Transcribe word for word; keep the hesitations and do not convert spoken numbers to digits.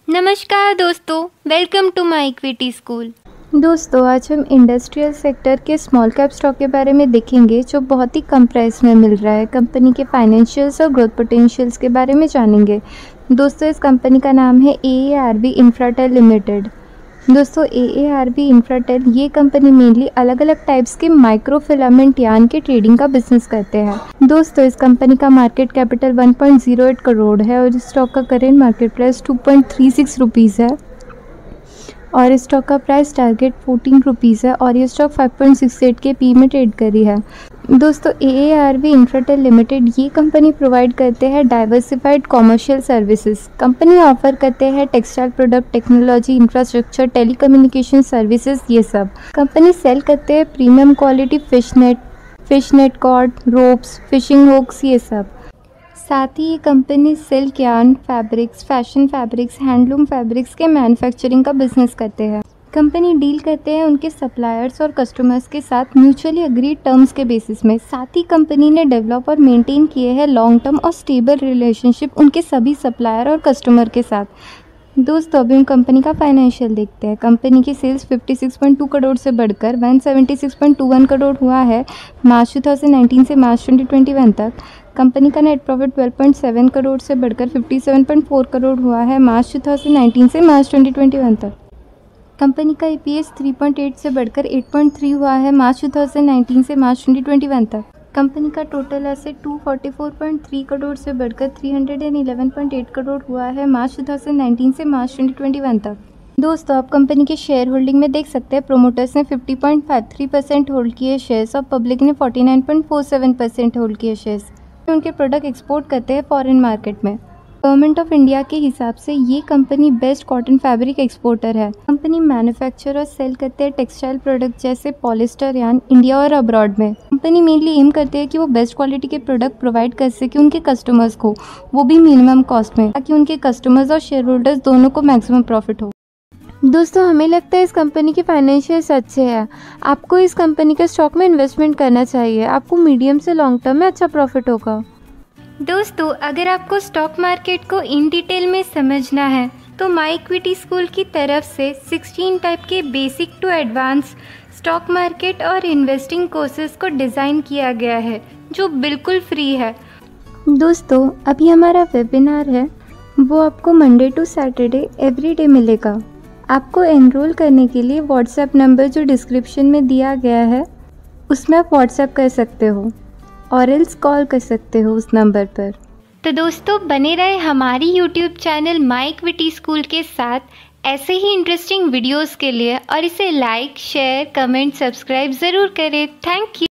नमस्कार दोस्तों, welcome to my equity school. दोस्तों आज हम इंडस्ट्रियल सेक्टर के स्मॉल कैप स्टॉक के बारे में देखेंगे जो बहुत ही कम प्राइस में मिल रहा है। कंपनी के फाइनेंशियल्स और ग्रोथ पोटेंशियल्स के बारे में जानेंगे। दोस्तों इस कंपनी का नाम है A A R B Infratel limited. दोस्तों A A R B Infratel ये कंपनी मेनली अलग अलग टाइप्स के माइक्रो फिलामेंट यान के ट्रेडिंग का बिजनेस करते हैं। दोस्तों इस कंपनी का market capital one point zero eight crore है और इस स्टॉक का current market price two point three six rupees है और इस स्टॉक का प्राइस टारगेट फोर्टीन रुपीज़ है और ये stock five point six eight के पी में ट्रेड करी है। दोस्तों A A R B Infratel limited ये कंपनी प्रोवाइड करते हैं diversified commercial services. Company offer करते हैं textile product, technology, infrastructure, telecommunication services, ये सब। कंपनी सेल करते हैं premium quality fish net, fish net cord, ropes, fishing hooks, ये सब। साथ ही ये company silk yarn fabrics, fashion fabrics, handloom fabrics के मैन्युफैक्चरिंग का बिजनेस करते हैं। कंपनी डील करते हैं उनके सप्लायर्स और कस्टमर्स के साथ म्यूचुअली अग्रीड टर्म्स के बेसिस में। साथ ही कंपनी ने डेवलप और मेंटेन किए हैं लॉन्ग टर्म और स्टेबल रिलेशनशिप उनके सभी सप्लायर और कस्टमर के साथ। दोस्तों अभी हम कंपनी का फाइनेंशियल देखते हैं। कंपनी की सेल्स छप्पन पॉइंट दो करोड़ से बढ़कर एक सौ छिहत्तर पॉइंट दो एक करोड़ हुआ है मार्च दो हज़ार उन्नीस से मार्च दो हज़ार इक्कीस तक। कंपनी का नेट प्रॉफिट बारह पॉइंट सात करोड़ से बढ़कर सत्तावन पॉइंट चार करोड़ हुआ है मार्च दो हज़ार उन्नीस से मार्च दो हज़ार इक्कीस तक। कंपनी का ई पी एस तीन पॉइंट आठ से बढ़कर आठ पॉइंट तीन हुआ है मार्च दो हज़ार उन्नीस से मार्च दो हज़ार इक्कीस तक। कंपनी का टोटल एसेट दो सौ चौवालीस पॉइंट तीन करोड़ से बढ़कर तीन सौ ग्यारह पॉइंट आठ करोड़ हुआ है मार्च दो हज़ार उन्नीस से मार्च दो हज़ार इक्कीस तक। दोस्तों आप कंपनी के शेयर होल्डिंग में देख सकते हैं प्रोमोटर्स ने पचास पॉइंट पाँच तीन परसेंट होल्ड किए शेयर्स और पब्लिक ने उनचास पॉइंट चार सात परसेंट होल्ड किए शेयर्स। उनके प्रोडक्ट एक्सपोर्ट करते हैं फॉरेन मार्केट में। गवर्नमेंट ऑफ इंडिया के हिसाब से ये company best cotton fabric exporter है। कंपनी मैन्युफैक्चर और सेल करते हैं टेक्सटाइल प्रोडक्ट जैसे पॉलिस्टर यान इंडिया और अब्रॉड में। कंपनी मेनली एम करते हैं कि वो बेस्ट क्वालिटी के प्रोडक्ट प्रोवाइड कर सके उनके कस्टमर्स को, वो भी मिनिमम कॉस्ट में, ताकि उनके कस्टमर्स और शेयर होल्डर्स दोनों को मैक्सिमम प्रॉफिट हो। दोस्तों हमें लगता है इस कंपनी के फाइनेंशियल्स अच्छे हैं। आपको इस कंपनी के स्टॉक में इन्वेस्टमेंट करना चाहिए। आपको मीडियम से लॉन्ग टर्म में अच्छा प्रॉफिट होगा। दोस्तों अगर आपको स्टॉक मार्केट को इन डिटेल में समझना है तो माय इक्विटी स्कूल की तरफ से सोलह टाइप के basic to advance stock market और इन्वेस्टिंग कोर्सेज को डिज़ाइन किया गया है जो बिल्कुल फ्री है। दोस्तों अभी हमारा वेबिनार है वो आपको Monday to Saturday every day मिलेगा। आपको एनरोल करने के लिए व्हाट्सएप नंबर जो डिस्क्रिप्शन में दिया गया है उसमें आप व्हाट्सएप कर सकते हो और एल्स कॉल कर सकते हो उस नंबर पर। तो दोस्तों बने रहे हमारी YouTube channel my equity school के साथ ऐसे ही इंटरेस्टिंग वीडियोस के लिए और इसे लाइक, शेयर, कमेंट, सब्सक्राइब ज़रूर करें। Thank you.